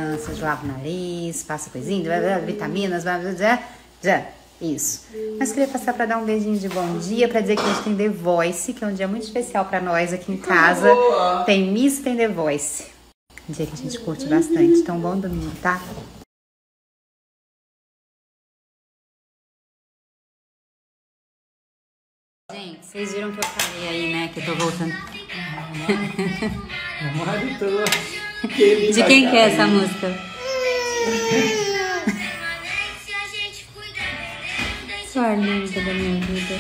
crianças, lava o nariz, passa coisinha, vitaminas, isso. Mas queria passar para dar um beijinho de bom dia, para dizer que hoje tem The Voice, que é um dia muito especial para nós aqui em casa. Tem Miss, tem The Voice. Um dia que a gente curte bastante. Então, bom domingo, tá? Gente, vocês viram que eu falei aí, né, que eu tô voltando. De quem que é essa música? Sua linda da minha vida.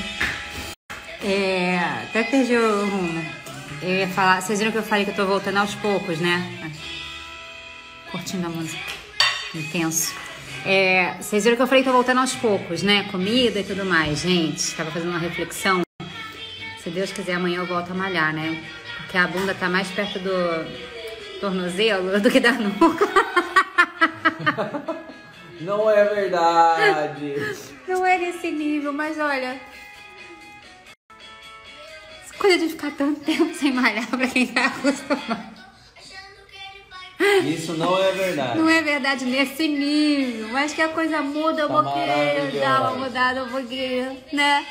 Até perdi o rumo. Eu ia falar, vocês viram que eu falei que eu tô voltando aos poucos, né? Curtindo a música. Intenso. Vocês viram que eu falei que tô voltando aos poucos, né? Comida e tudo mais. Gente, tava fazendo uma reflexão. Se Deus quiser, amanhã eu volto a malhar, né? Porque a bunda tá mais perto do tornozelo do que da nuca. Não é verdade. Não é nesse nível, mas olha... Coisa de ficar tanto tempo sem malhar pra quem tá acostumado. Isso não é verdade. Não é verdade nesse nível. Mas que a coisa muda, eu vou querer dar uma mudada, eu vou querer, né?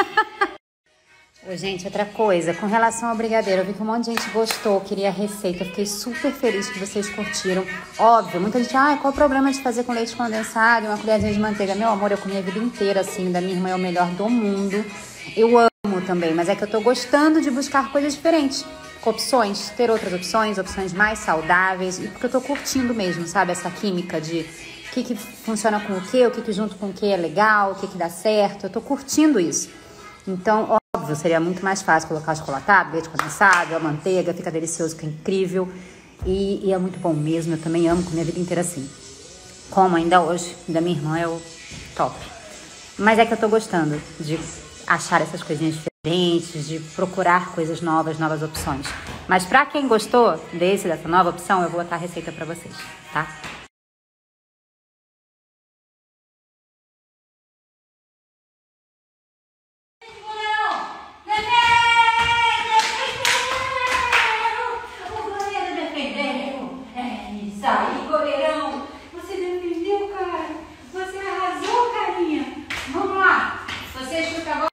Ô, gente, outra coisa, com relação ao brigadeiro, eu vi que um monte de gente gostou, queria a receita, eu fiquei super feliz que vocês curtiram. Óbvio, muita gente, qual o problema de fazer com leite condensado, uma colherzinha de manteiga? Meu amor, eu comi a vida inteira assim, da minha irmã é o melhor do mundo. Eu amo também, mas é que eu tô gostando de buscar coisas diferentes, com opções, ter outras opções mais saudáveis, e porque eu tô curtindo mesmo, sabe, essa química de o que funciona com o que junto com o que é legal, o que dá certo, eu tô curtindo isso. Então, óbvio, seria muito mais fácil colocar o chocolatado, leite condensado, a manteiga, fica delicioso, fica incrível. E é muito bom mesmo, eu também amo comer a vida inteira assim. Como ainda hoje, da minha irmã é o top. Mas é que eu tô gostando de achar essas coisinhas diferentes, de procurar coisas novas opções. Mas pra quem gostou dessa nova opção, eu vou botar a receita pra vocês, tá? Aí, goleirão, você defendeu, cara. Você arrasou, carinha. Vamos lá. Você escuta a voz.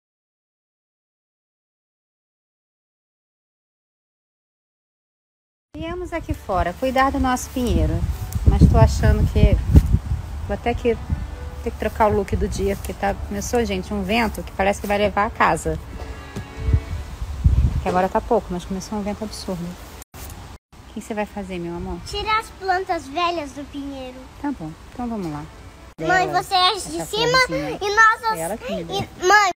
Viemos aqui fora cuidar do nosso pinheiro. Mas tô achando que vou até que ter que trocar o look do dia, porque começou, gente, um vento que parece que vai levar a casa. Que agora tá pouco, mas começou um vento absurdo. O que você vai fazer, meu amor? Tirar as plantas velhas do pinheiro. Tá bom, então vamos lá. Mãe, você é de cima e nós... Mãe.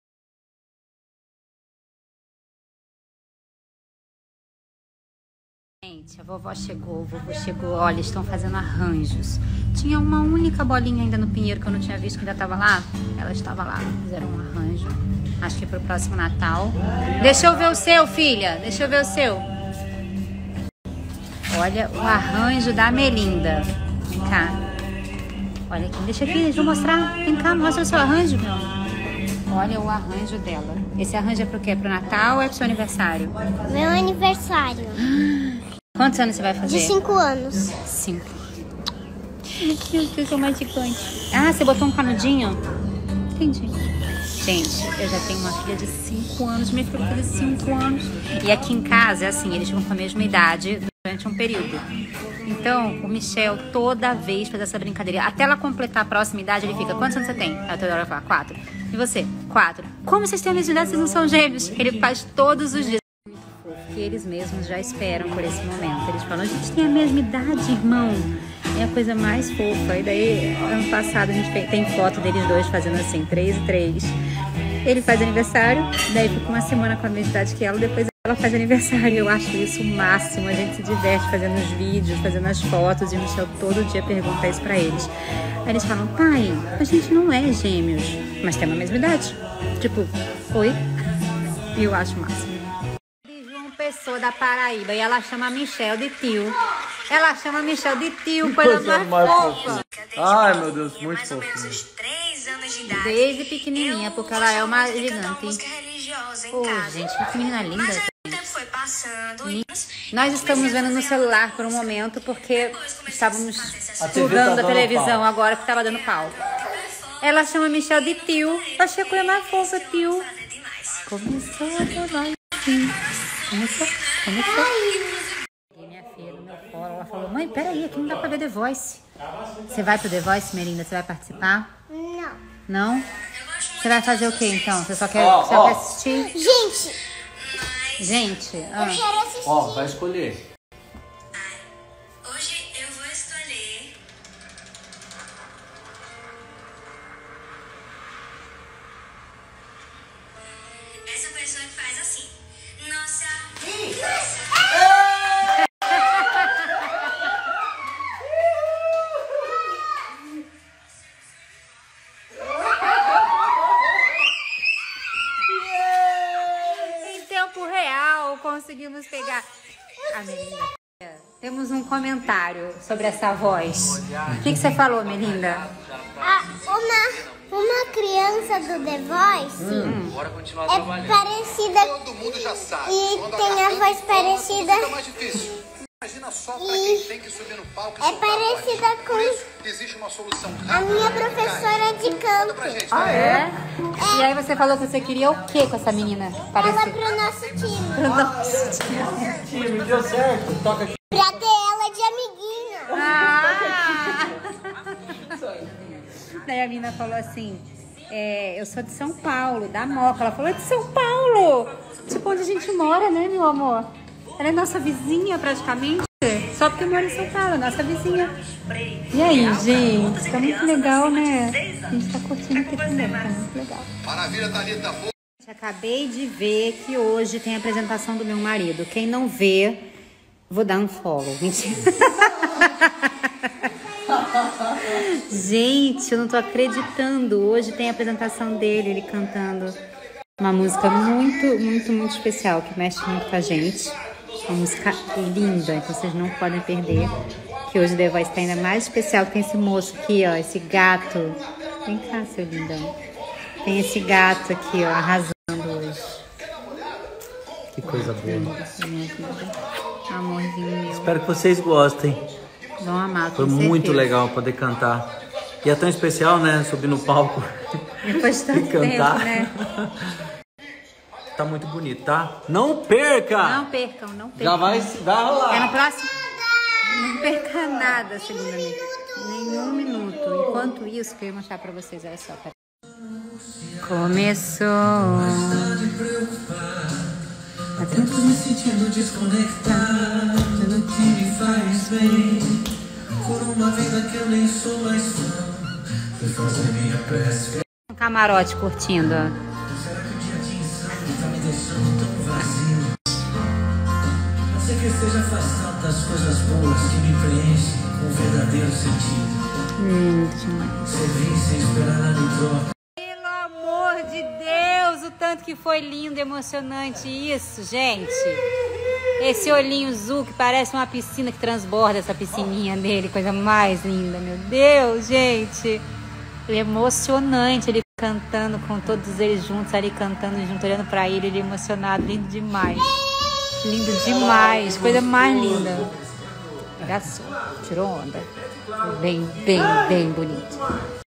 Gente, a vovó chegou, o vovô chegou. Olha, estão fazendo arranjos. Tinha uma única bolinha ainda no pinheiro que eu não tinha visto, que ainda estava lá. Ela estava lá, fizeram um arranjo. Acho que pro próximo Natal. Deixa eu ver o seu, filha. Deixa eu ver o seu. Olha o arranjo da Melinda. Vem cá. Olha aqui, deixa eu mostrar. Vem cá, mostra o seu arranjo, meu amor. Olha o arranjo dela. Esse arranjo é pro quê? Pro Natal ou é pro seu aniversário? Meu aniversário. Quantos anos você vai fazer? De 5 anos. 5. Meu Deus, que romanticante. Ah, você botou um canudinho? Entendi. Gente, eu já tenho uma filha de 5 anos, minha filha de 5 anos. E aqui em casa, é assim, eles vão com a mesma idade durante um período. Então, o Michel, toda vez faz essa brincadeira. Até ela completar a próxima idade, ele fica, quantos anos você tem? Aí toda hora fala, 4. E você? 4. Como vocês têm a mesma idade, vocês não são gêmeos? Ele faz todos os dias. Muito fofo. E eles mesmos já esperam por esse momento. Eles falam, a gente tem a mesma idade, irmão. É a coisa mais fofa. E daí, ano passado, a gente tem foto deles dois fazendo assim, 3 e 3. Ele faz aniversário, daí fica uma semana com a mesma idade que ela, depois ela faz aniversário. Eu acho isso o máximo. A gente se diverte fazendo os vídeos, fazendo as fotos, e o Michel todo dia pergunta isso pra eles. Aí eles falam, pai, a gente não é gêmeos, mas tem a mesma idade. Tipo, oi? E eu acho o máximo. João Pessoa da Paraíba, e ela chama Michel de tio. Ela chama Michel de tio, coisa mais fofa. Ai, meu Deus, muito fofinho. Desde pequenininha, porque ela é uma gigante. Pô, gente, que menina linda. Nós estamos vendo no celular por um momento porque estávamos estudando a televisão agora que estava dando pau. Ela chama Michel de tio. Eu achei a coisa mais fofa, tio. Começou a trabalhar assim. Começou. E minha filha no meu colo, ela falou, mãe, peraí, aqui não dá pra ver The Voice. Você vai pro The Voice, Melinda? Você vai participar? Não. Não? Você vai fazer o quê, então? Você só quer assistir? Gente, eu quero assistir. Ó, vai escolher. Hoje eu vou escolher essa pessoa que faz assim. Nossa. Em tempo real, conseguimos pegar a Melinda. Temos um comentário sobre essa voz. O que você falou, Melinda? Uma criança do The Voice Bora continuar é trabalhando. parecida Todo mundo já sabe. e Quando tem a voz parecida. fica mais difícil. Imagina só pra quem tem que subir no palco e É soltar a voz. parecida Por isso, com existe uma solução a rápida. minha professora de Conta pra canto. gente. Ah, é? E aí você falou que você queria o quê com essa menina? Ela Parecia. pro nosso time. Time, deu certo. Toca aqui. Pra ter ela de amiguinha. Ah! Daí a menina falou assim, eu sou de São Paulo, da Moca. Ela falou, é de São Paulo! Tipo onde a gente mora, né, meu amor? Ela é nossa vizinha praticamente, só porque mora em São Paulo, nossa vizinha. E aí, gente? Tá muito legal, né? A gente tá curtindo aqui também, tá muito legal. Maravilha, Thalita. Acabei de ver que hoje tem a apresentação do meu marido. Quem não vê, vou dar um follow. Mentira. Gente, eu não tô acreditando. Hoje tem a apresentação dele, ele cantando uma música muito, muito, muito especial, que mexe muito com a gente. Uma música linda, então vocês não podem perder. Que hoje o The Voice tá ainda mais especial. Tem esse moço aqui, ó, esse gato. Vem cá, seu lindão. Tem esse gato aqui, ó, arrasando hoje. Que coisa boa. Minha vida. Amorzinho meu. Espero que vocês gostem. Vão amar, Foi com muito certeza. legal poder cantar. E é tão especial, né? Subir no palco Depois de tanto e cantar. tempo, né? Tá muito bonito, tá? Não perca! Não percam, não percam. Já vai rolar. É no próximo. Não perca nada, segunda amiga. Nenhum minuto. Enquanto isso, que eu ia mostrar pra vocês, olha só. Pera. Começou. Até tô me sentindo desconectado do que me faz bem. Por uma vida que eu nem sou mais fã, fui fazer minha prece. Um camarote curtindo, ó. Será que o dia de ensaio tá me deixando tão vazio? Pode ser que eu esteja afastado das coisas boas que me preenchem com verdadeiro sentido. Demais. Servir sem esperar nada em troca. Pelo amor de Deus, o tanto que foi lindo e emocionante isso, gente. Esse olhinho azul que parece uma piscina que transborda, essa piscininha dele, coisa mais linda, meu Deus, gente. Emocionante, ele cantando com todos eles juntos, ali cantando junto, olhando pra ele emocionado, lindo demais. Lindo demais, coisa mais linda. Regaçou, tirou onda. Bem, bem, bem bonito.